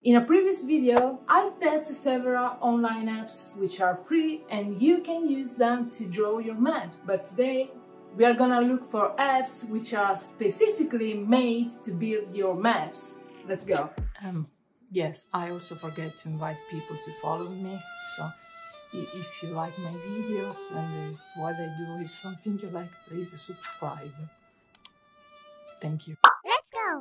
In a previous video, I've tested several online apps which are free and you can use them to draw your maps. But today, we are gonna look for apps which are specifically made to build your maps. Let's go. Yes, I also forget to invite people to follow me. So if you like my videos and if what I do is something you like, please subscribe. Thank you. Let's go!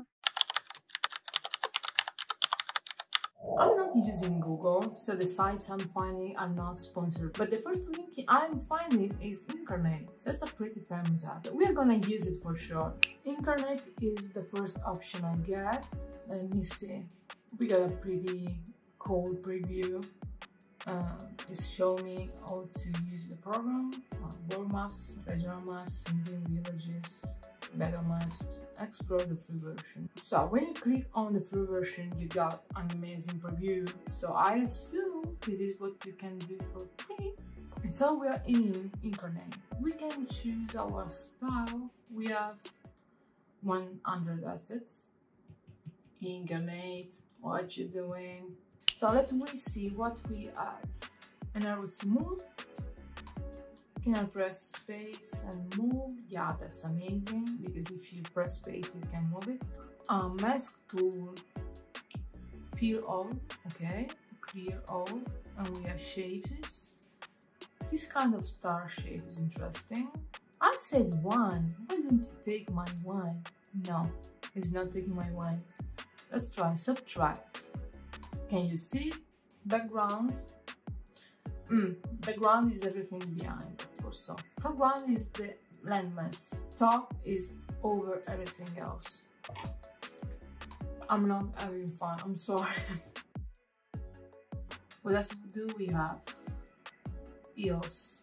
I'm not using Google, so the sites I'm finding are not sponsored. But the first link I'm finding is Inkarnate. That's a pretty famous app. We are gonna use it for sure. Inkarnate is the first option I get. Let me see. We got a pretty cool preview. It's showing me how to use the program. World maps, regional maps, single villages, battle maps. Explore the free version. So when you click on the free version, you got an amazing preview. So I assume this is what you can do for free. And so we are in Inkarnate. We can choose our style. We have 100 assets. Inkarnate, what you doing? So let me see what we have. And I would smooth. Can I press space and move? Yeah, that's amazing because if you press space you can move it. Mask tool, fill all, okay, clear all, and we have shapes. This kind of star shape is interesting. I said 1. Why didn't you take my 1? No, it's not taking my 1. Let's try subtract. Can you see? Background. Background is everything behind, of course. So foreground is the landmass. Top is over everything else. I'm not having fun. I'm sorry. What else do we have? EOS.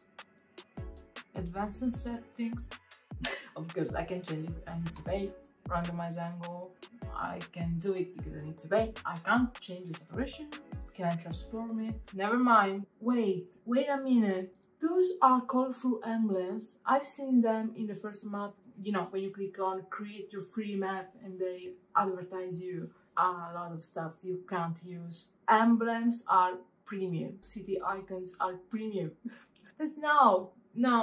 Advanced settings. Of course, I can change it. I need to pay. Randomize angle. I can do it because I need to pay. I can't change the saturation. Can I transform it? Never mind. Wait a minute. Those are colorful emblems. I've seen them in the first map. You know, when you click on create your free map and they advertise you a lot of stuff you can't use. Emblems are premium. City icons are premium. That's no.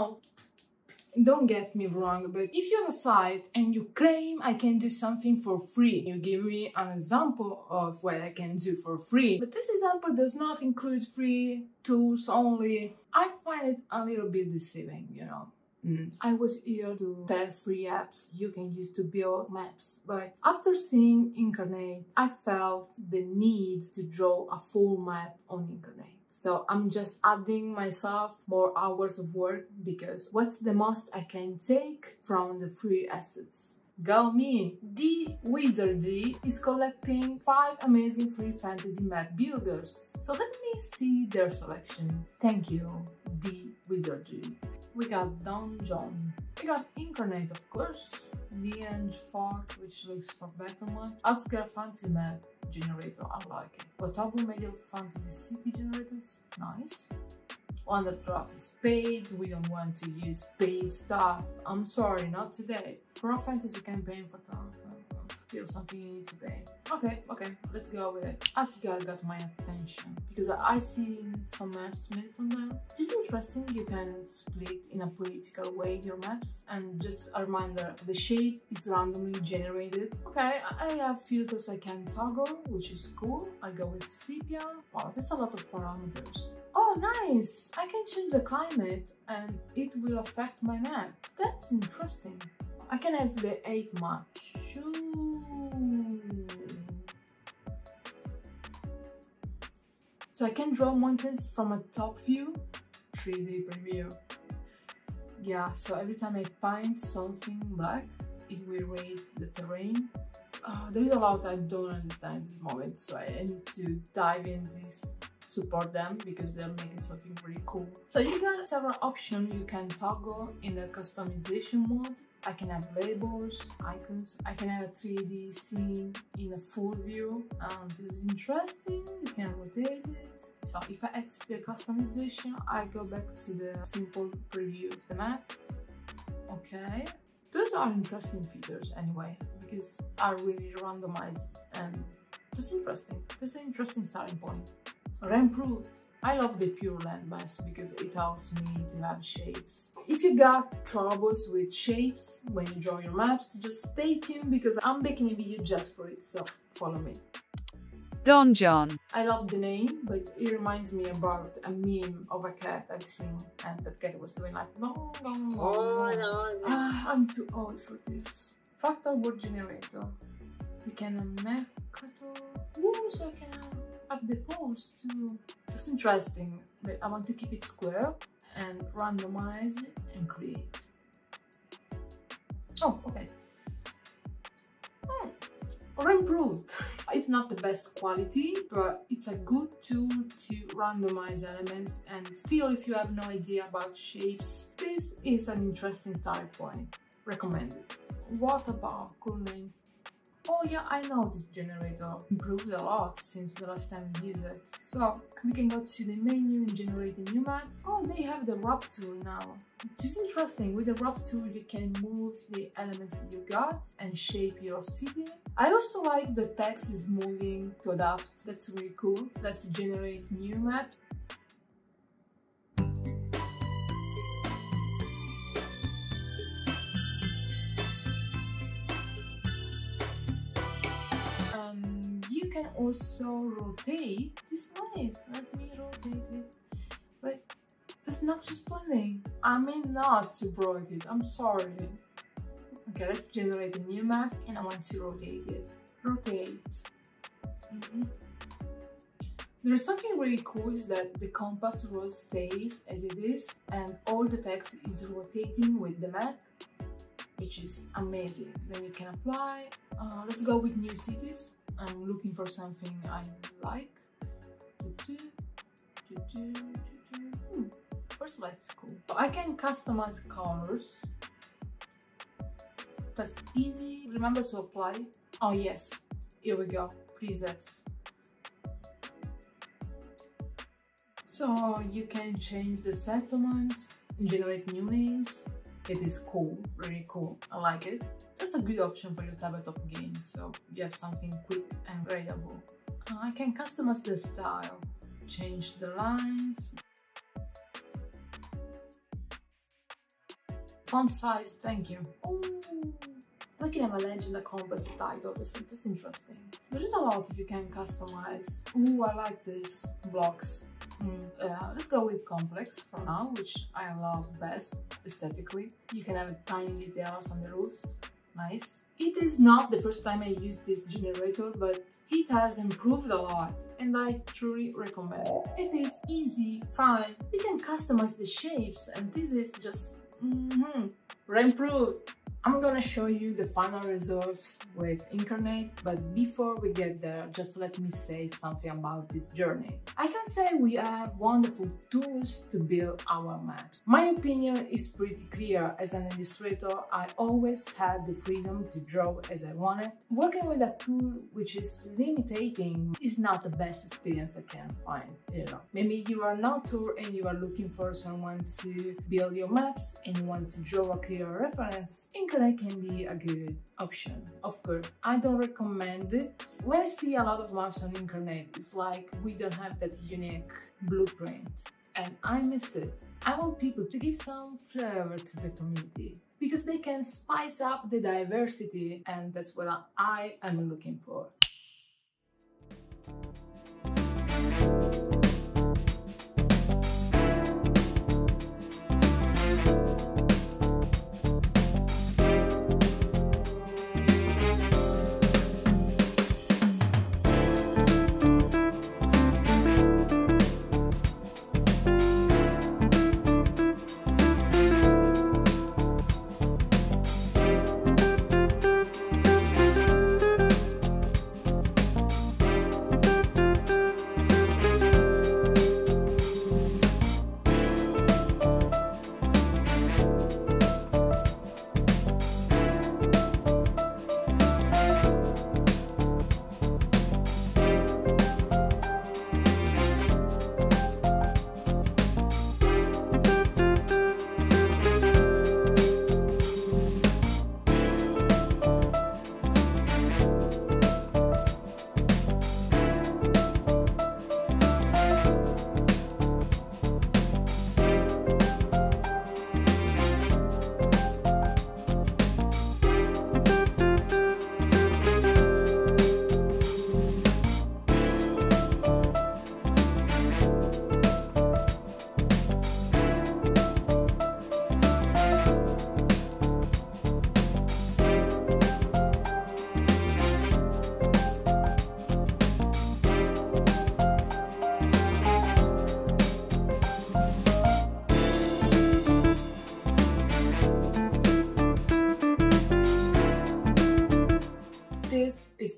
Don't get me wrong, but if you have a site and you claim I can do something for free, you give me an example of what I can do for free, but this example does not include free tools only. I find it a little bit deceiving, you know. I was here to test free apps you can use to build maps, but after seeing Inkarnate, I felt the need to draw a full map on Inkarnate. So I'm just adding myself more hours of work because what's the most I can take from the free assets? Go me! The Wizardry is collecting 5 amazing free fantasy map builders. So let me see their selection. Thank you, The Wizardry. We got Donjon. We got Inkarnate, of course. The End Fog, which looks for battle map. Azgaar fantasy map generator, I like it. Watabou medieval fantasy city generators, nice. One that draft is paid, we don't want to use paid stuff. I'm sorry, not today. For a fantasy campaign for still something you need to pay. Okay, let's go with it. Azgaar got my attention because I seen some maps made from them. It's interesting, you can split in a political way your maps, and just a reminder, the shape is randomly generated. Okay, I have filters I can toggle, which is cool. I go with sepia. Wow, that's a lot of parameters. Oh, nice! I can change the climate and it will affect my map. That's interesting. I can have the 8 map. So I can draw mountains from a top view, 3D preview. Yeah, so every time I paint something black, it will raise the terrain. There is a lot I don't understand at this moment, so I need to dive in this, support them because they're making something pretty cool. So you got several options you can toggle in the customization mode. I can have labels, icons, I can have a 3D scene in a full view. This is interesting, you can rotate it. So if I exit the customization, I go back to the simple preview of the map. Okay, those are interesting features anyway, because I really randomized and That's interesting. That's an interesting starting point. Improved. I love the pure landmass because it allows me to have shapes. If you got troubles with shapes when you draw your maps, just stay tuned because I'm making a video just for it, so follow me. Donjon. I love the name, but it reminds me about a meme of a cat I've seen, and that cat was doing like no. I'm too old for this. Fractal word generator. We can map so I can have the poles too. That's interesting, but I want to keep it square and randomize it and create. Oh, okay. Or improved. It's not the best quality, but it's a good tool to randomize elements, and still, if you have no idea about shapes, this is an interesting starting point. Recommended. Watabou, cool name. Oh yeah, I know this generator improved a lot since the last time we used it. So we can go to the menu and generate a new map. Oh, they have the wrap tool now. This is interesting. With the wrap tool, you can move the elements that you got and shape your city. I also like the text is moving to adapt. That's really cool. Let's generate new map. You can also rotate. It's nice. Let me rotate it. But that's not responding. I mean not to break it. I'm sorry. Okay, let's generate a new map and I want to rotate it. Rotate. There's something really cool is that the compass row stays as it is and all the text is rotating with the map, which is amazing. Then you can apply. Let's go with new cities. I'm looking for something I like. First light's cool. I can customize colors. That's easy. Remember to apply. Oh yes, here we go. Presets. So you can change the settlement and generate new names. It is cool, really cool. I like it. That's a good option for your tabletop game, so you have something quick and readable. I can customize the style, change the lines, font size, thank you. Oh, I can have a legend, a compass, a title, that's interesting. There is a lot you can customize. Ooh, I like this, blocks. Let's go with complex for now, which I love best aesthetically. You can have tiny details on the roofs. Nice. It is not the first time I used this generator, but it has improved a lot and I truly recommend it. It is easy, fun, you can customize the shapes and this is just improved. I'm gonna show you the final results with Inkarnate, but before we get there, just let me say something about this journey. I can say we have wonderful tools to build our maps. My opinion is pretty clear. As an illustrator, I always had the freedom to draw as I wanted. Working with a tool which is limiting is not the best experience I can find. You know, maybe you are not tour and you are looking for someone to build your maps and you want to draw a clear reference. Inkarnate can be a good option. Of course, I don't recommend it. When I see a lot of maps on Inkarnate, it's like we don't have that unique blueprint and I miss it. I want people to give some flavor to the community because they can spice up the diversity and that's what I am looking for.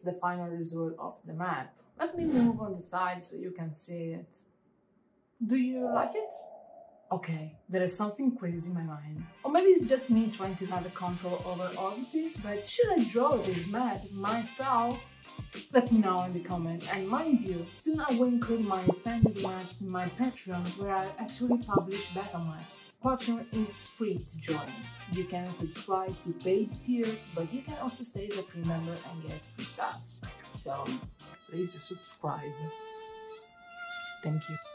the final result of the map. Let me move on the side so you can see it. Do you like it? Okay, there is something crazy in my mind. Or maybe it's just me trying to have a control over all of this, but should I draw this map in my style? Let me know in the comment. And mind you, soon I will include my fantasy maps in my Patreon, where I actually publish battle maps. Patreon is free to join. You can subscribe to paid tiers, but you can also stay as a free member and get free stuff. So please subscribe. Thank you.